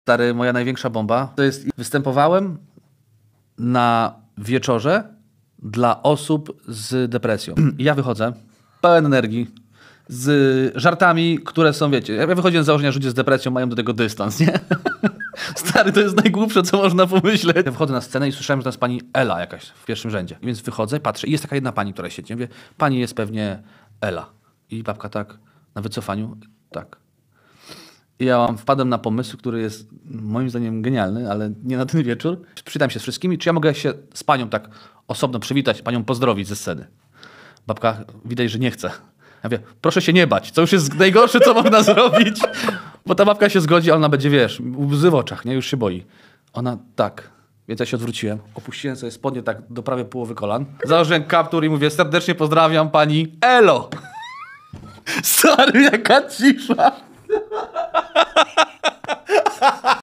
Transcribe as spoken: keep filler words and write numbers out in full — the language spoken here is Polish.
Stary, moja największa bomba to jest, występowałem na wieczorze dla osób z depresją. I ja wychodzę pełen energii, z żartami, które są, wiecie, ja wychodziłem z założenia, że ludzie z depresją mają do tego dystans, nie? Stary, to jest najgłupsze, co można pomyśleć. Ja wychodzę na scenę i słyszałem, że to jest pani Ela jakaś w pierwszym rzędzie. I więc wychodzę, patrzę i jest taka jedna pani, która siedzi. Ja mówię, pani jest pewnie Ela. I babka tak, na wycofaniu, tak. I ja mam, wpadłem na pomysł, który jest moim zdaniem genialny, ale nie na ten wieczór. Przywitam się z wszystkimi, czy ja mogę się z panią tak osobno przywitać, panią pozdrowić ze sceny. Babka widać, że nie chce. Ja mówię, proszę się nie bać, co już jest najgorsze, co można zrobić. Bo ta babka się zgodzi, a ona będzie, wiesz, łzy w oczach, nie? Już się boi. Ona tak. Więc ja się odwróciłem, opuściłem sobie spodnie tak do prawie połowy kolan. Założyłem kaptur i mówię, serdecznie pozdrawiam pani Elo. Stary, jaka cisza.